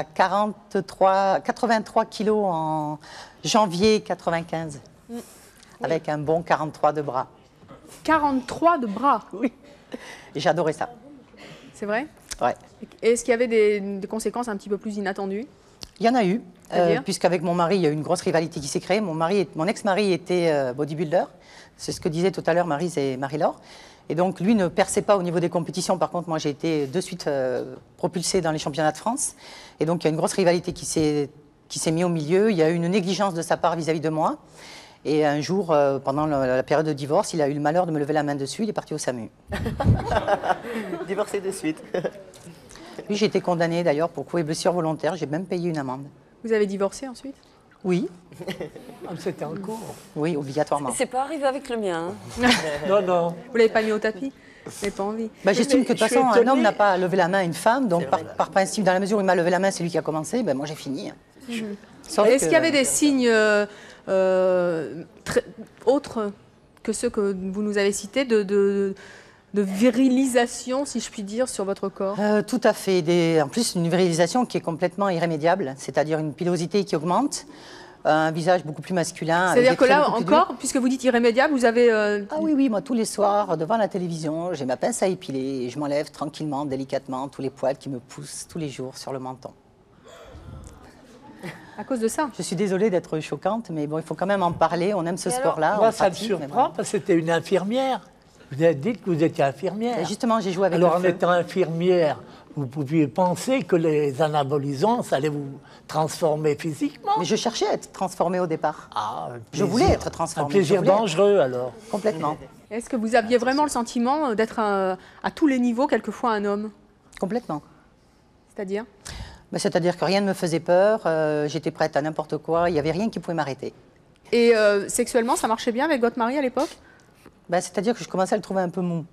R: 83 kilos en janvier 95, avec un bon 43 de bras.
G: 43 de bras?
R: Oui. Et j'adorais ça.
G: C'est vrai?
R: Ouais.
G: Est-ce qu'il y avait des conséquences un petit peu plus inattendues?
R: Il y en a eu, puisqu'avec mon mari, il y a eu une grosse rivalité qui s'est créée. Mon ex-mari était bodybuilder, c'est ce que disaient tout à l'heure Maryse et Marie-Laure. Et donc, lui ne perçait pas au niveau des compétitions. Par contre, moi, j'ai été de suite propulsée dans les championnats de France. Et donc, il y a une grosse rivalité qui s'est mise au milieu. Il y a eu une négligence de sa part vis-à-vis de moi. Et un jour, pendant la période de divorce, il a eu le malheur de me lever la main dessus. Il est parti au SAMU.
H: Divorcé de suite.
R: Oui, j'ai été condamnée d'ailleurs pour coups et blessures volontaires. J'ai même payé une amende.
G: Vous avez divorcé ensuite?
R: Oui.
K: C'était en cours.
R: Oui, obligatoirement.
I: C'est pas arrivé avec le mien. Hein.
K: Non, non.
G: Vous l'avez pas mis au tapis? Vous n'avez pas envie?
R: J'estime que de toute façon, un homme n'a pas levé la main à une femme. Donc, par principe, dans la mesure où il m'a levé la main, c'est lui qui a commencé. Ben, moi, j'ai fini.
G: Est-ce qu'il y avait des signes autres que ceux que vous nous avez cités de virilisation, si je puis dire, sur votre corps?
R: Tout à fait. En plus, une virilisation qui est complètement irrémédiable, c'est-à-dire une pilosité qui augmente, un visage beaucoup plus masculin.
G: C'est-à-dire que là, encore, puisque vous dites irrémédiable, vous avez...
R: Ah oui, moi, tous les soirs, devant la télévision, j'ai ma pince à épiler et je m'enlève tranquillement, délicatement, tous les poils qui me poussent tous les jours sur le menton.
G: À cause de ça?
R: Je suis désolée d'être choquante, mais bon, il faut quand même en parler. On aime ce sport-là.
K: Moi, ça me surprend parce que c'était une infirmière. Vous avez dit que vous étiez infirmière.
R: Et justement, j'ai joué avec
K: Alors,
R: le
K: en
R: feu.
K: étant infirmière, vous pouviez penser que les anabolisants, ça allait vous transformer physiquement.
R: Mais je cherchais à être transformée au départ.
K: Ah,
R: je voulais être transformée.
K: Un plaisir dangereux, alors.
R: Complètement.
G: Est-ce que vous aviez vraiment le sentiment d'être à tous les niveaux, quelquefois, un homme?
R: Complètement.
G: C'est-à-dire?
R: C'est-à-dire que rien ne me faisait peur, j'étais prête à n'importe quoi, il n'y avait rien qui pouvait m'arrêter.
G: Et sexuellement, ça marchait bien avec votre mari à l'époque?
R: C'est-à-dire que je commençais à le trouver un peu mou.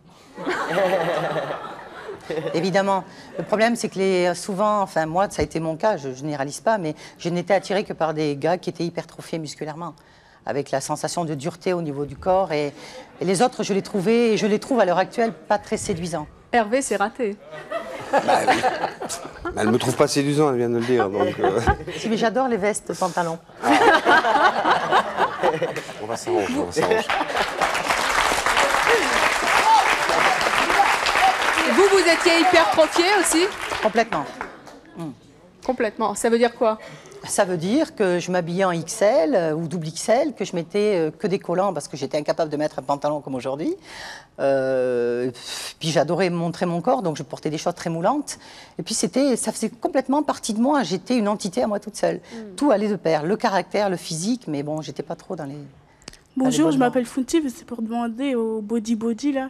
R: Évidemment. Le problème, c'est que souvent, enfin moi, ça a été mon cas, je ne généralise pas, mais je n'étais attirée que par des gars qui étaient hypertrophiés musculairement, avec la sensation de dureté au niveau du corps. Et les autres, je les trouvais, et je les trouve à l'heure actuelle, pas très séduisants.
G: Hervé, c'est raté.
M: Bah oui. Elle me trouve pas séduisant, elle vient de le dire. Donc,
R: Si, mais j'adore les vestes, pantalons.
M: on va s'arranger, on va s'arranger.
G: Vous étiez hypertrophié aussi?
R: Complètement.
G: Complètement. Ça veut dire quoi?
R: Ça veut dire que je m'habillais en XL ou double XL, que je mettais que des collants parce que j'étais incapable de mettre un pantalon comme aujourd'hui. Puis j'adorais montrer mon corps, donc je portais des choses très moulantes. Et puis ça faisait complètement partie de moi. J'étais une entité à moi toute seule. Tout allait de pair, le caractère, le physique, mais bon, j'étais pas trop dans les...
Q: Bonjour, je m'appelle Funti, c'est pour demander au body là.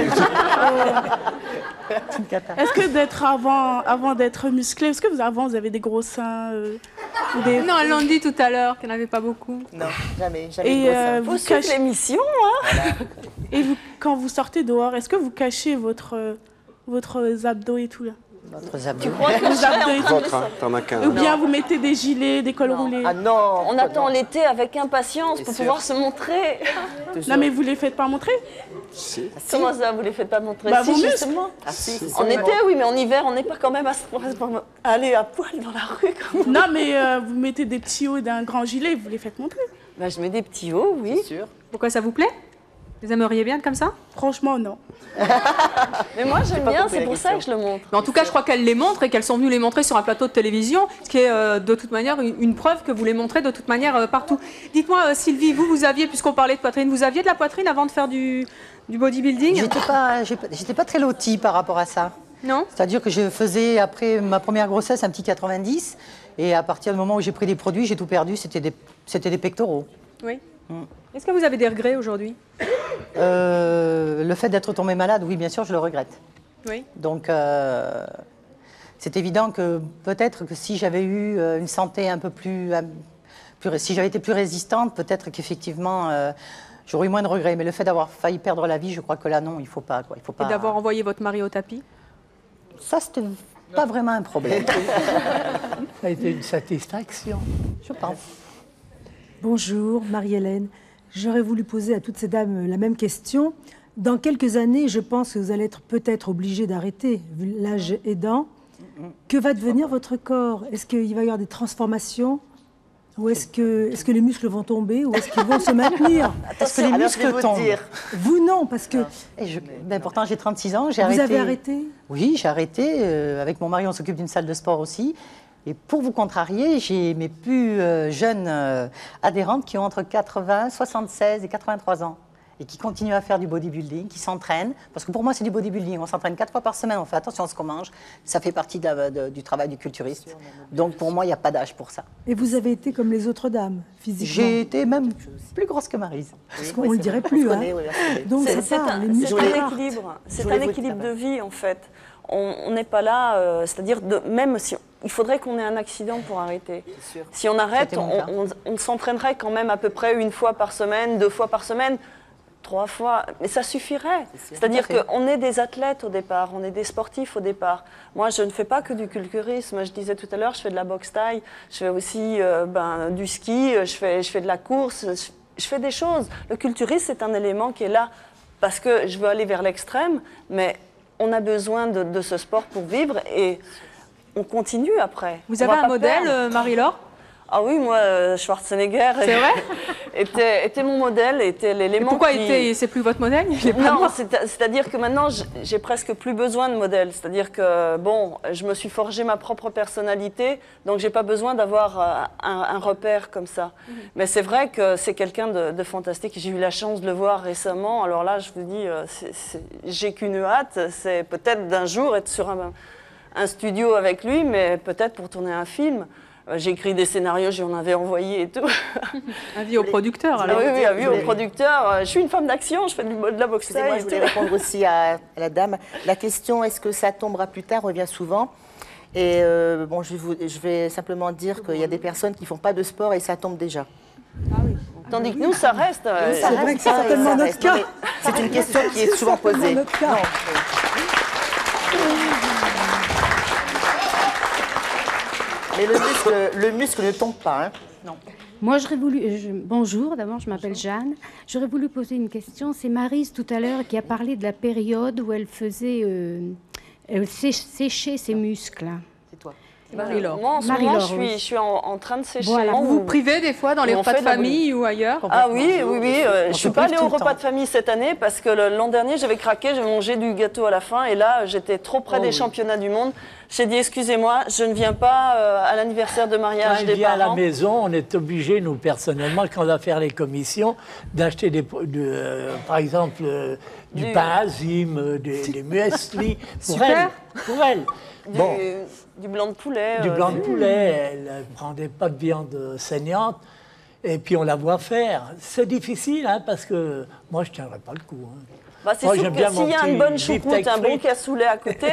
Q: Est-ce que d'être avant d'être musclé, est-ce que avant vous avez des gros seins
G: Non, elles l'ont dit tout à l'heure, qu'il n'y en avait pas beaucoup.
H: Non, jamais
Q: Et
H: de gros seins.
Q: vous cachez l'émission, hein. Et quand vous sortez dehors, est-ce que vous cachez votre abdos et tout là?
R: Votre abdos.
Q: Tu crois que vos abdos et tout?
M: T'en as qu'un.
Q: Ou bien vous mettez des gilets, des cols roulés?
H: Ah non.
I: On attend l'été avec impatience pour pouvoir se montrer.
Q: Non mais vous les faites pas montrer?
M: Si.
I: Comment ça, vous les faites pas montrer?
Q: Bah,
I: Si,
Q: vos muscles.
I: justement.
H: Ah, si,
I: En été, oui, mais en hiver, on n'est pas quand même à aller à poil dans la rue.
Q: Non mais vous mettez des petits hauts d'un grand gilet, vous les faites montrer?
I: Bah, je mets des petits hauts, oui.
H: C'est sûr.
G: Pourquoi ça vous plaît? Vous aimeriez bien être comme ça?
Q: Franchement, non.
I: Mais moi, j'aime bien, c'est pour ça que je le montre.
G: Mais en tout cas, je crois qu'elles les montrent et qu'elles sont venues les montrer sur un plateau de télévision, ce qui est de toute manière une preuve que vous les montrez de toute manière partout. Dites-moi, Sylvie, vous aviez, puisqu'on parlait de poitrine, vous aviez de la poitrine avant de faire du bodybuilding?
R: J'étais pas très lotie par rapport à ça.
G: Non?
R: C'est-à-dire que je faisais, après ma première grossesse, un petit 90, et à partir du moment où j'ai pris des produits, j'ai tout perdu, c'était des pectoraux.
G: Oui. Est-ce que vous avez des regrets aujourd'hui?
R: Le fait d'être tombée malade, oui, bien sûr, je le regrette.
G: Oui.
R: Donc, c'est évident que peut-être que si j'avais eu une santé un peu si j'avais été plus résistante, peut-être qu'effectivement, j'aurais eu moins de regrets. Mais le fait d'avoir failli perdre la vie, je crois que là, non, il ne faut pas. Quoi. Il faut pas...
G: Et d'avoir envoyé votre mari au tapis?
R: Ça, c'était pas vraiment un problème.
K: Ça a été une satisfaction.
R: Je pense.
B: Bonjour, Marie-Hélène. J'aurais voulu poser à toutes ces dames la même question. Dans quelques années, je pense que vous allez être peut-être obligé d'arrêter, vu l'âge aidant. Que va devenir votre corps? Est-ce qu'il va y avoir des transformations? Ou est-ce que les muscles vont tomber? Ou est-ce qu'ils vont se maintenir?
R: Parce que les muscles tombent.
B: Vous, non, parce que...
R: pourtant, j'ai 36 ans.
B: Vous avez arrêté?
R: Oui, j'ai arrêté. Avec mon mari, on s'occupe d'une salle de sport aussi. Et pour vous contrarier, j'ai mes plus jeunes adhérentes qui ont entre 76 et 83 ans et qui continuent à faire du bodybuilding, qui s'entraînent. Parce que pour moi, c'est du bodybuilding. On s'entraîne 4 fois par semaine, on fait attention à ce qu'on mange. Ça fait partie du travail du culturiste. Donc pour moi, il n'y a pas d'âge pour ça.
B: Et vous avez été comme les autres dames, physiquement?
R: J'ai été même plus grosse que Maryse.
B: Parce qu'on ne le dirait plus. Hein. Donc
I: c'est un équilibre. C'est un équilibre de vie, en fait. On n'est pas là, c'est-à-dire même si il faudrait qu'on ait un accident pour arrêter. Si on arrête, on s'entraînerait quand même à peu près 1 fois par semaine, 2 fois par semaine, 3 fois, mais ça suffirait. C'est-à-dire qu'on est des athlètes au départ, on est des sportifs au départ. Moi, je ne fais pas que du culturisme. Je disais tout à l'heure, je fais de la boxe thaï, je fais aussi du ski, je fais de la course, je fais des choses. Le culturisme, c'est un élément qui est là parce que je veux aller vers l'extrême, mais on a besoin de ce sport pour vivre et on continue après.
G: Vous avez un modèle, Marie-Laure?
I: Ah oui, moi, Schwarzenegger était mon modèle, était l'élément.
G: Pourquoi c'est plus votre modèle?
I: Non, c'est-à-dire que maintenant, j'ai presque plus besoin de modèle. C'est-à-dire que, bon, je me suis forgé ma propre personnalité, donc j'ai pas besoin d'avoir un repère comme ça. Mais c'est vrai que c'est quelqu'un de fantastique. J'ai eu la chance de le voir récemment. Alors là, je vous dis, j'ai qu'une hâte, c'est peut-être d'un jour être sur un studio avec lui, mais peut-être pour tourner un film. J'ai écrit des scénarios, j'en avais envoyé et tout.
G: Avis au producteur, alors.
I: Oui, avis au producteur. Je suis une femme d'action, je fais de la boxe.
H: Excusez-moi, je voulais répondre aussi à la dame. La question, est-ce que ça tombera plus tard, revient souvent. Et bon, je vais simplement dire qu'il y a des personnes qui ne font pas de sport et ça tombe déjà.
I: Ah oui. Tandis que nous, ça reste.
B: C'est vrai que c'est certainement notre cas.
H: C'est une question qui est souvent posée. Mais le muscle ne tombe pas. Hein.
A: Non. Moi, j'aurais voulu... bonjour, d'abord, je m'appelle Jeanne. J'aurais voulu poser une question. C'est Maryse, tout à l'heure, qui a parlé de la période où elle faisait... elle séchait ses muscles.
H: C'est toi.
I: Marie-Laure. Moi, en ce moment, je suis en train de sécher.
G: Voilà. Vous vous privez des fois dans les repas de famille ou ailleurs?
I: Ah oui. Je ne suis pas allée au repas de famille cette année parce que l'an dernier, j'avais craqué, j'avais mangé du gâteau à la fin et là, j'étais trop près des championnats du monde. J'ai dit, excusez-moi, je ne viens pas à l'anniversaire de mariage des parents.
K: À la maison, on est obligé, nous, personnellement, quand on va faire les commissions, d'acheter, par exemple, du pain azime, des muesli, pour elle.
I: Bon. Du blanc de poulet.
K: Du blanc de poulet. Elle ne prendait pas de viande saignante. Et puis, on la voit faire. C'est difficile, hein, parce que moi, je ne tiendrai pas le coup. Hein.
I: Bah, c'est sûr que s'il y a une bonne choucroute, un bon cassoulet à côté,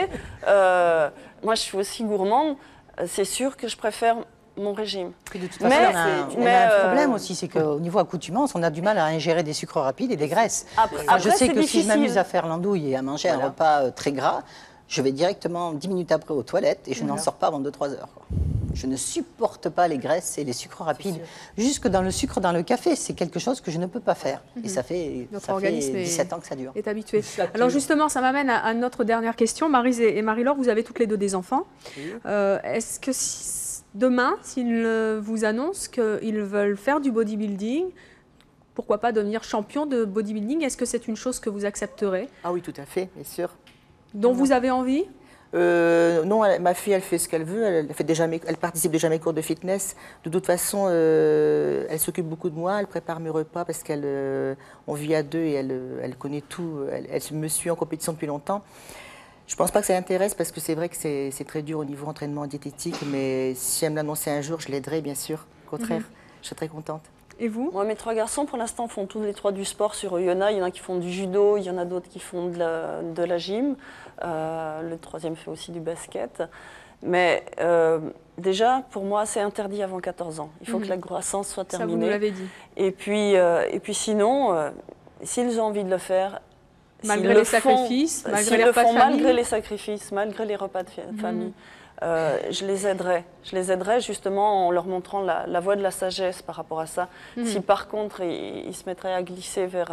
I: moi, je suis aussi gourmande, c'est sûr que je préfère mon régime.
R: Puis de toute façon, on a un problème aussi, c'est qu'au niveau accoutumance, on a du mal à ingérer des sucres rapides et des graisses.
I: Après,
R: je sais que si je m'amuse à faire l'andouille et à manger un repas très gras, je vais directement 10 minutes après aux toilettes et je n'en sors pas avant 2-3 heures. Quoi. Je ne supporte pas les graisses et les sucres rapides. Jusque dans le sucre dans le café, c'est quelque chose que je ne peux pas faire. Et ça fait 17 ans que ça dure.
G: Est habitué. Alors justement, ça m'amène à notre dernière question. Maryse et Marie-Laure, vous avez toutes les deux des enfants. Est-ce que demain, s'ils vous annoncent qu'ils veulent faire du bodybuilding, pourquoi pas devenir champion de bodybuilding, est-ce que c'est une chose que vous accepterez?
H: Ah oui, tout à fait, bien sûr.
G: Dont vous avez envie?
H: Non, ma fille, elle fait ce qu'elle veut. Elle participe déjà à mes cours de fitness. De toute façon, elle s'occupe beaucoup de moi. Elle prépare mes repas parce qu'on vit à deux et elle connaît tout. Elle me suit en compétition depuis longtemps. Je ne pense pas que ça l'intéresse parce que c'est vrai que c'est très dur au niveau entraînement diététique. Mais si elle me l'annonçait un jour, je l'aiderais, bien sûr. Au contraire, je serais très contente.
G: Et vous?
I: Moi, mes 3 garçons, pour l'instant, font tous les 3 du sport sur Oyonnax. Il y en a qui font du judo, il y en a d'autres qui font de la gym. Le 3e fait aussi du basket. Mais déjà, pour moi, c'est interdit avant 14 ans. Il faut que la croissance soit terminée.
G: Ça, vous nous l'avez dit.
I: Et puis sinon, s'ils ont envie de le faire,
G: malgré les sacrifices, malgré les repas de famille,
I: malgré les sacrifices, malgré les repas de famille. Je les aiderai. Je les aiderai justement en leur montrant la voie de la sagesse par rapport à ça. Si par contre, ils se mettraient à glisser vers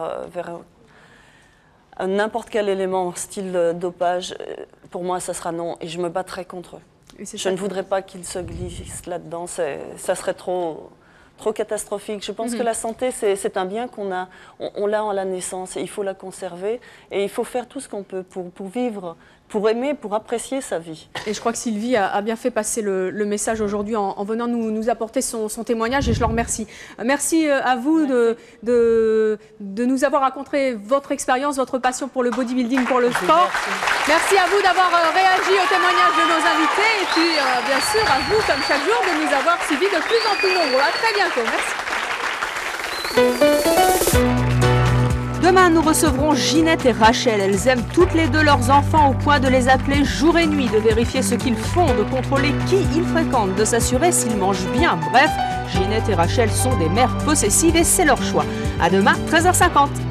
I: n'importe quel élément, style dopage, pour moi, ça sera non. Et je me battrai contre eux. Je ne voudrais pas qu'ils se glissent là-dedans. Ça serait trop catastrophique. Je pense que la santé, c'est un bien qu'on a. On l'a en la naissance et il faut la conserver. Et il faut faire tout ce qu'on peut pour vivre, pour aimer, pour apprécier sa vie.
G: Et je crois que Sylvie a bien fait passer le message aujourd'hui en venant nous apporter son témoignage et je le remercie. Merci à vous de nous avoir raconté votre expérience, votre passion pour le bodybuilding, pour le sport. Merci à vous d'avoir réagi au témoignage de nos invités et puis bien sûr à vous, comme chaque jour, de nous avoir suivis de plus en plus nombreux. À très bientôt. Merci. Demain, nous recevrons Ginette et Rachel. Elles aiment toutes les deux leurs enfants au point de les appeler jour et nuit, de vérifier ce qu'ils font, de contrôler qui ils fréquentent, de s'assurer s'ils mangent bien. Bref, Ginette et Rachel sont des mères possessives et c'est leur choix. À demain, 13h50.